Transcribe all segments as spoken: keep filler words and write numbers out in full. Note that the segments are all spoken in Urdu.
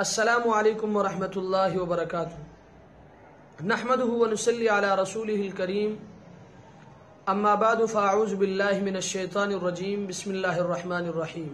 السلام علیکم ورحمۃ اللہ وبرکاتہ نحمدہ ونصلی علی رسولہ الکریم اما بعد فاعوذ باللہ من الشیطان الرجیم بسم اللہ الرحمن الرحیم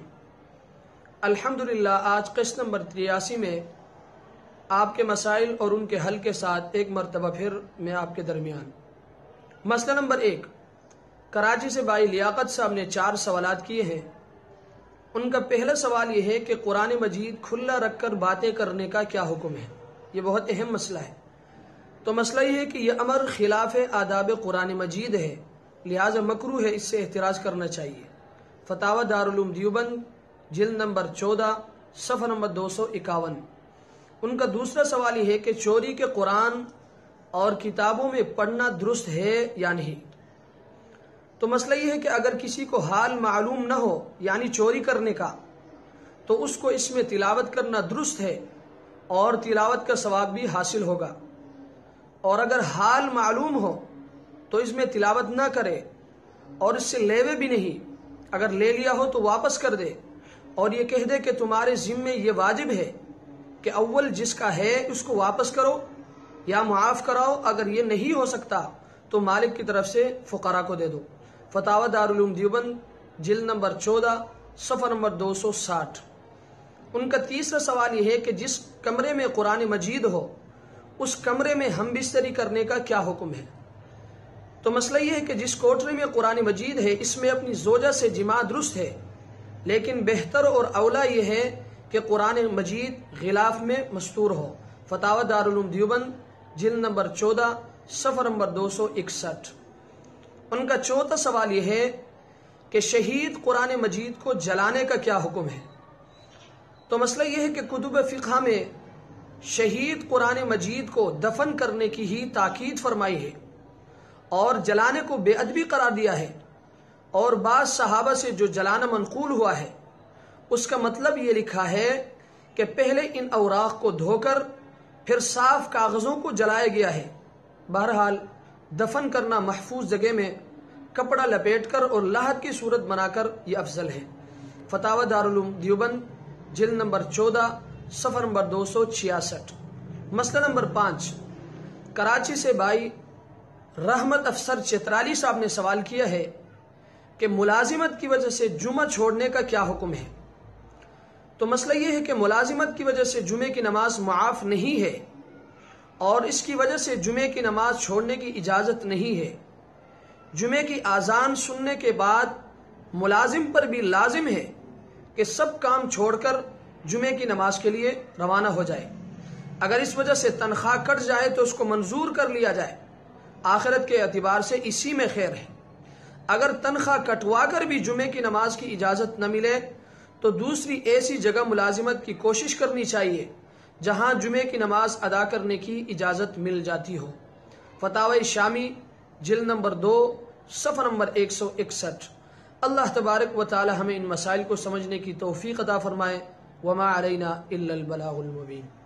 الحمدللہ آج قسط نمبر تریاسی میں آپ کے مسائل اور ان کے حل کے ساتھ ایک مرتبہ پھر میں آپ کے درمیان مسئلہ نمبر ایک، کراچی سے بھائی لیاقت صاحب نے چار سوالات کیے ہیں۔ ان کا پہلا سوال یہ ہے کہ قرآن مجید کھلا رکھ کر باتیں کرنے کا کیا حکم ہے؟ یہ بہت اہم مسئلہ ہے۔ تو مسئلہ یہ ہے کہ یہ امر خلاف آداب قرآن مجید ہے، لہٰذا مکروہ ہے، اس سے احتراز کرنا چاہیے۔ فتاوی دارالعلوم دیوبند جلد نمبر چودہ صفحہ نمبر دو سو اکاون۔ ان کا دوسرا سوال یہ ہے کہ چوری کے قرآن اور کتابوں میں پڑھنا درست ہے یا نہیں؟ تو مسئلہ یہ ہے کہ اگر کسی کو حال معلوم نہ ہو یعنی چوری کرنے کا، تو اس کو اس میں تلاوت کرنا درست ہے اور تلاوت کا ثواب بھی حاصل ہوگا، اور اگر حال معلوم ہو تو اس میں تلاوت نہ کرے اور اس سے لیوے بھی نہیں، اگر لے لیا ہو تو واپس کر دے اور یہ کہہ دے کہ تمہارے ذمے یہ واجب ہے کہ اول جس کا ہے اس کو واپس کرو یا معاف کراؤ، اگر یہ نہیں ہو سکتا تو مالک کی طرف سے فقراء کو دے دو۔ فتاوی دارالعلوم دیوبند جلد نمبر چودہ صفحہ نمبر دو سو ساٹھ۔ ان کا تیسرا سوال یہ ہے کہ جس کمرے میں قرآن مجید ہو اس کمرے میں ہم بستری کرنے کا کیا حکم ہے؟ تو مسئلہ یہ ہے کہ جس کوٹرے میں قرآن مجید ہے اس میں اپنی زوجہ سے جماع درست ہے، لیکن بہتر اور اولا یہ ہے کہ قرآن مجید غلاف میں مستور ہو۔ فتاوی دارالعلوم دیوبند جلد نمبر چودہ صفحہ نمبر دو سو اکسٹھ۔ ان کا چوتھا سوال یہ ہے کہ شہید قرآن مجید کو جلانے کا کیا حکم ہے؟ تو مسئلہ یہ ہے کہ کتب فقہ میں شہید قرآن مجید کو دفن کرنے کی ہی تاکید فرمائی ہے اور جلانے کو بے ادبی قرار دیا ہے، اور بعض صحابہ سے جو جلانا منقول ہوا ہے اس کا مطلب یہ لکھا ہے کہ پہلے ان اوراق کو دھو کر پھر صاف کاغذوں کو جلایا گیا ہے۔ بہرحال دفن کرنا محفوظ جگہ میں کپڑا لپیٹ کر اور لاحت کی صورت بنا کر یہ افضل ہے۔ فتاوی دارالعلوم دیوبند جلد نمبر چودہ صفحہ نمبر دو سو چھیاسٹھ۔ مسئلہ نمبر پانچ، کراچی سے بھائی رحمت افسر چترالی صاحب نے سوال کیا ہے کہ ملازمت کی وجہ سے جمعہ چھوڑنے کا کیا حکم ہے؟ تو مسئلہ یہ ہے کہ ملازمت کی وجہ سے جمعے کی نماز معاف نہیں ہے اور اس کی وجہ سے جمعے کی نماز چھوڑنے کی اجازت نہیں ہے۔ جمعے کی اذان سننے کے بعد ملازم پر بھی لازم ہے کہ سب کام چھوڑ کر جمعے کی نماز کے لیے روانہ ہو جائے۔ اگر اس وجہ سے تنخواہ کٹ جائے تو اس کو منظور کر لیا جائے، آخرت کے اعتبار سے اسی میں خیر ہے۔ اگر تنخواہ کٹوا کر بھی جمعے کی نماز کی اجازت نہ ملے تو دوسری ایسی جگہ ملازمت کی کوشش کرنی چاہیے جہاں جمعے کی نماز ادا کرنے کی اجازت مل جاتی ہو۔ فتاوی شامی جلد نمبر دو صفحہ نمبر ایک سو اکسٹھ۔ اللہ تبارک و تعالی ہمیں ان مسائل کو سمجھنے کی توفیق عطا فرمائے۔ وما علینا الا البلاغ المبین۔